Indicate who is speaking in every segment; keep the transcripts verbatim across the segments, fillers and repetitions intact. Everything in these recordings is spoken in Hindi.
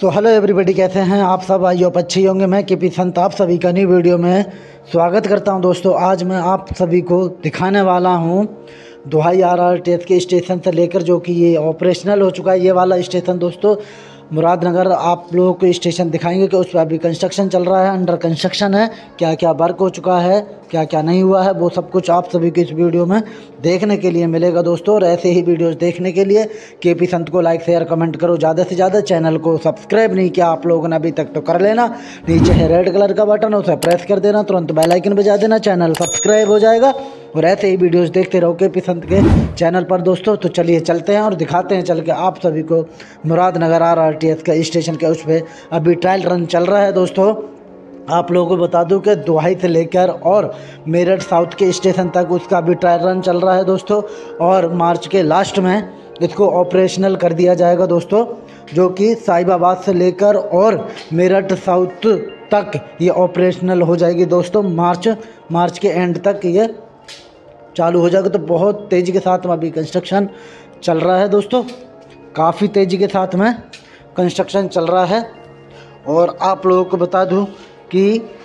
Speaker 1: सो हेलो एवरीबॉडी, कैसे हैं आप सब? आई होप अच्छे होंगे। मैं के पी संत आप सभी का न्यू वीडियो में स्वागत करता हूं। दोस्तों, आज मैं आप सभी को दिखाने वाला हूं Duhai R R T S के स्टेशन से लेकर जो कि ये ऑपरेशनल हो चुका है ये वाला स्टेशन। दोस्तों, मुरादनगर आप लोगों को स्टेशन दिखाएंगे कि उस पर अभी कंस्ट्रक्शन चल रहा है, अंडर कंस्ट्रक्शन है, क्या क्या वर्क हो चुका है, क्या क्या नहीं हुआ है, वो सब कुछ आप सभी को इस वीडियो में देखने के लिए मिलेगा। दोस्तों, और ऐसे ही वीडियोस देखने के लिए के पी संत को लाइक शेयर कमेंट करो ज़्यादा से ज़्यादा। चैनल को सब्सक्राइब नहीं किया आप लोगों ने अभी तक तो कर लेना, नीचे है रेड कलर का बटन, उसे प्रेस कर देना, तुरंत बेल आइकन बजा देना, चैनल सब्सक्राइब हो जाएगा। और ऐसे ही वीडियोस देखते रहो के पी संत के चैनल पर। दोस्तों, तो चलिए चलते हैं और दिखाते हैं चल के आप सभी को Muradnagar R R T S का स्टेशन के उस पर अभी ट्रायल रन चल रहा है। दोस्तों, आप लोगों को बता दूं कि दोहाई से लेकर और मेरठ साउथ के स्टेशन तक उसका भी ट्रायल रन चल रहा है दोस्तों, और मार्च के लास्ट में इसको ऑपरेशनल कर दिया जाएगा दोस्तों, जो कि साहिबाबाद से लेकर और मेरठ साउथ तक ये ऑपरेशनल हो जाएगी दोस्तों। मार्च मार्च के एंड तक ये चालू हो जाएगा। तो बहुत तेज़ी के साथ में अभी कंस्ट्रक्शन चल रहा है दोस्तों, काफ़ी तेज़ी के साथ में कंस्ट्रक्शन चल रहा है। और आप लोगों को बता दूं कि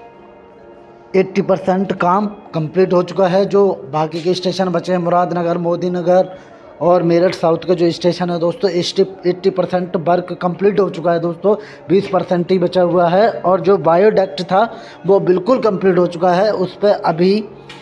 Speaker 1: अस्सी परसेंट काम कंप्लीट हो चुका है। जो बाकी के स्टेशन बचे हैं, मुरादनगर, मोदी नगर और मेरठ साउथ का जो स्टेशन है दोस्तों, अस्सी परसेंट वर्क कंप्लीट हो चुका है दोस्तों, बीस परसेंट ही बचा हुआ है। और जो बायोडक्ट था वो बिल्कुल कंप्लीट हो चुका है, उस पर अभी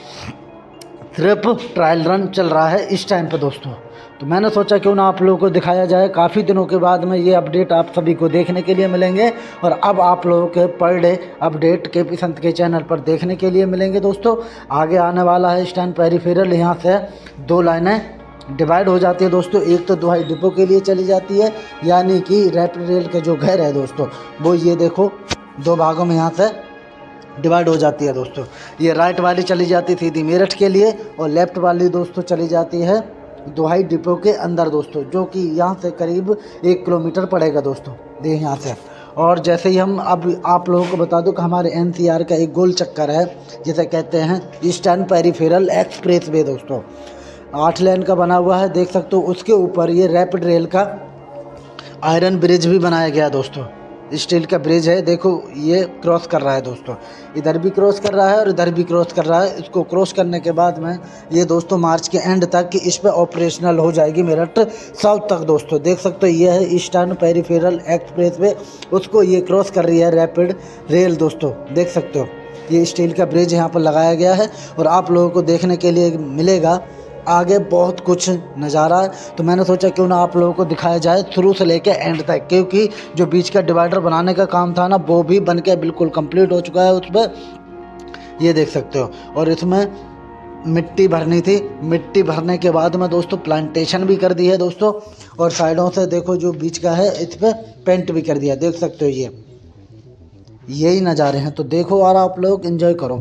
Speaker 1: सिर्फ ट्रायल रन चल रहा है इस टाइम पे दोस्तों। तो मैंने सोचा क्यों ना आप लोगों को दिखाया जाए, काफ़ी दिनों के बाद में ये अपडेट आप सभी को देखने के लिए मिलेंगे। और अब आप लोगों के पर डे अपडेट के पी संत के चैनल पर देखने के लिए मिलेंगे दोस्तों। आगे आने वाला है स्टैंड पेरीफेरल, यहाँ से दो लाइनें डिवाइड हो जाती है दोस्तों। एक तो दोहाई डिपो के लिए चली जाती है, यानी कि रैपिड रेल के जो घर है दोस्तों, वो ये देखो दो भागों में यहाँ से डिवाइड हो जाती है दोस्तों। ये राइट वाली चली जाती है सीधी मेरठ के लिए, और लेफ़्ट वाली दोस्तों चली जाती है दोहाई डिपो के अंदर दोस्तों, जो कि यहाँ से करीब एक किलोमीटर पड़ेगा दोस्तों दे यहाँ से। और जैसे ही हम अब आप लोगों को बता दूं कि हमारे एन सी आर का एक गोल चक्कर है, जिसे कहते हैं ईस्टर्न पेरीफेरल एक्सप्रेस वे दोस्तों, आठ लेन का बना हुआ है, देख सकते हो। उसके ऊपर ये रैपिड रेल का आयरन ब्रिज भी बनाया गया दोस्तों, स्टील का ब्रिज है, देखो ये क्रॉस कर रहा है दोस्तों, इधर भी क्रॉस कर रहा है और इधर भी क्रॉस कर रहा है। इसको क्रॉस करने के बाद में ये दोस्तों मार्च के एंड तक इस पे ऑपरेशनल हो जाएगी मेरठ साउथ तक दोस्तों। देख सकते हो ये है ईस्टर्न पेरीफेरल एक्सप्रेस वे, उसको ये क्रॉस कर रही है रैपिड रेल दोस्तों, देख सकते हो। ये स्टील का ब्रिज यहाँ पर लगाया गया है और आप लोगों को देखने के लिए मिलेगा आगे बहुत कुछ नज़ारा है। तो मैंने सोचा क्यों ना आप लोगों को दिखाया जाए शुरू से लेकर एंड तक, क्योंकि जो बीच का डिवाइडर बनाने का काम था ना, वो भी बन के बिल्कुल कंप्लीट हो चुका है उस पर, ये देख सकते हो। और इसमें मिट्टी भरनी थी, मिट्टी भरने के बाद में दोस्तों प्लांटेशन भी कर दी है दोस्तों, और साइडों से देखो जो बीच का है इस पर पेंट भी कर दिया, देख सकते हो। ये यही नज़ारे हैं, तो देखो और आप लोग एंजॉय करो।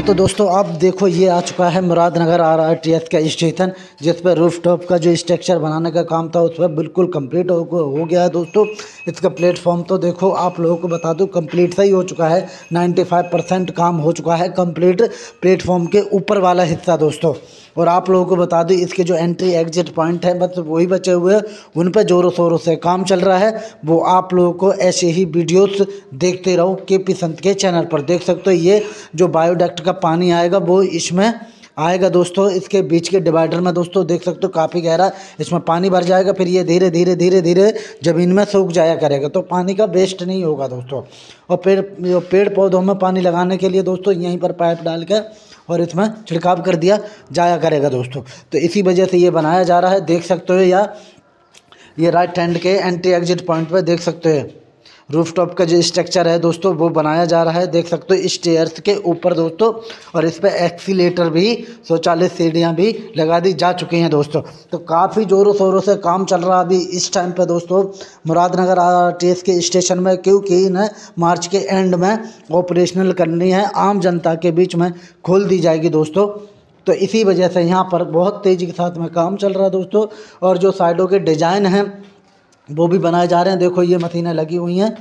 Speaker 1: तो दोस्तों आप देखो ये आ चुका है Muradnagar R R T S का स्टेशन, जिस पर रूफ टॉप का जो स्ट्रक्चर बनाने का काम था उस पर बिल्कुल कंप्लीट हो, हो गया है दोस्तों। इसका प्लेटफॉर्म तो देखो आप लोगों को बता दूं कंप्लीट सही हो चुका है, पचानवे परसेंट काम हो चुका है कंप्लीट प्लेटफॉर्म के ऊपर वाला हिस्सा दोस्तों। और आप लोगों को बता दूं इसके जो एंट्री एग्जिट पॉइंट है बस वही बचे हुए हैं, उन पर ज़ोरों शोरों से काम चल रहा है। वो आप लोगों को ऐसे ही वीडियोस देखते रहो के पी संत के चैनल पर। देख सकते हो ये जो बायोडक्ट का पानी आएगा वो इसमें आएगा दोस्तों, इसके बीच के डिवाइडर में दोस्तों देख सकते हो काफ़ी गहरा इसमें पानी भर जाएगा, फिर ये धीरे धीरे धीरे धीरे ज़मीन में सूख जाया करेगा, तो पानी का वेस्ट नहीं होगा दोस्तों। और पेड़ पेड़ पौधों में पानी लगाने के लिए दोस्तों यहीं पर पाइप डाल के और इसमें छिड़काव कर दिया जाया करेगा दोस्तों। तो इसी वजह से ये बनाया जा रहा है, देख सकते हो। या ये राइट हैंड के एंट्री एग्जिट पॉइंट पर देख सकते हो रूफटॉप का जो स्ट्रक्चर है दोस्तों वो बनाया जा रहा है, देख सकते हो स्टेयर्स के ऊपर दोस्तों। और इस पर एक्सीलेटर भी स्वचालित सीढ़ियाँ भी लगा दी जा चुकी हैं दोस्तों। तो काफ़ी ज़ोरों शोरों से काम चल रहा है अभी इस टाइम पे दोस्तों Muradnagar R R T S के स्टेशन में, क्योंकि इन्हें मार्च के एंड में ऑपरेशनल करनी है, आम जनता के बीच में खोल दी जाएगी दोस्तों। तो इसी वजह से यहाँ पर बहुत तेज़ी के साथ में काम चल रहा है दोस्तों। और जो साइडों के डिज़ाइन हैं वो भी बनाए जा रहे हैं, देखो ये मशीनें लगी हुई हैं,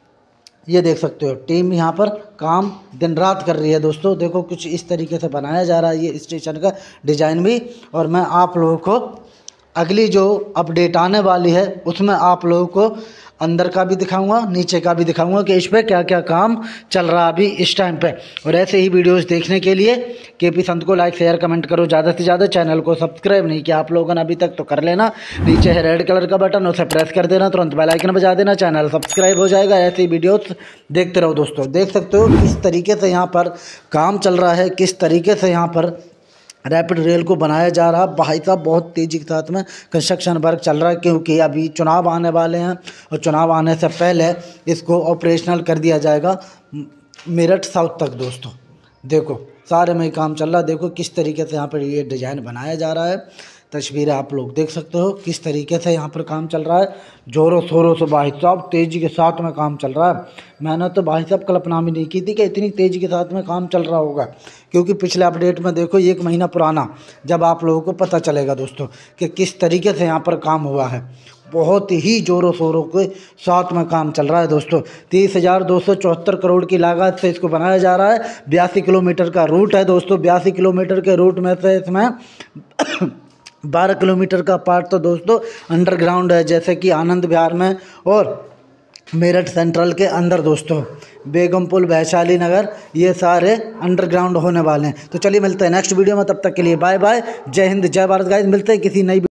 Speaker 1: ये देख सकते हो टीम यहाँ पर काम दिन रात कर रही है दोस्तों। देखो कुछ इस तरीके से बनाया जा रहा है ये स्टेशन का डिज़ाइन भी। और मैं आप लोगों को अगली जो अपडेट आने वाली है उसमें आप लोगों को अंदर का भी दिखाऊंगा, नीचे का भी दिखाऊंगा कि इस पर क्या क्या काम चल रहा है अभी इस टाइम पे। और ऐसे ही वीडियोस देखने के लिए के पी संत को लाइक शेयर कमेंट करो ज़्यादा से ज़्यादा। चैनल को सब्सक्राइब नहीं किया आप लोगों ने अभी तक तो कर लेना, नीचे है रेड कलर का बटन उसे प्रेस कर देना, तुरंत बेल आइकन बजा देना, चैनल सब्सक्राइब हो जाएगा। ऐसे ही वीडियोस देखते रहो दोस्तों। देख सकते हो किस तरीके से यहाँ पर काम चल रहा है, किस तरीके से यहाँ पर रैपिड रेल को बनाया जा रहा है। भाई साहब बहुत तेज़ी के साथ में कंस्ट्रक्शन वर्क चल रहा है, क्योंकि अभी चुनाव आने वाले हैं और चुनाव आने से पहले इसको ऑपरेशनल कर दिया जाएगा मेरठ साउथ तक दोस्तों। देखो सारे में काम चल रहा है, देखो किस तरीके से यहाँ पर ये डिज़ाइन बनाया जा रहा है। तस्वीरें आप लोग देख सकते हो किस तरीके से यहाँ पर काम चल रहा है, ज़ोरों शोरों से भाई साहब तेज़ी के साथ में काम चल रहा है। मैंने तो भाई साहब कल्पना भी नहीं की थी कि इतनी तेज़ी के साथ में काम चल रहा होगा, क्योंकि पिछले अपडेट में देखो एक महीना पुराना जब आप लोगों को पता चलेगा दोस्तों कि किस तरीके से यहाँ पर काम हुआ है, बहुत ही ज़ोरों शोरों के साथ में काम चल रहा है दोस्तों। तीस हज़ार दो सौ चौहत्तर करोड़ की लागत से इसको बनाया जा रहा है। बयासी किलोमीटर का रूट है दोस्तों, बयासी किलोमीटर के रूट में से इसमें बारह किलोमीटर का पार्ट तो दोस्तों अंडरग्राउंड है, जैसे कि आनंद विहार में और मेरठ सेंट्रल के अंदर दोस्तों बेगमपुर वैशाली नगर ये सारे अंडरग्राउंड होने वाले हैं। तो चलिए मिलते हैं नेक्स्ट वीडियो में, तब तक के लिए बाय बाय, जय हिंद जय भारत गाइस। मिलते हैं किसी नई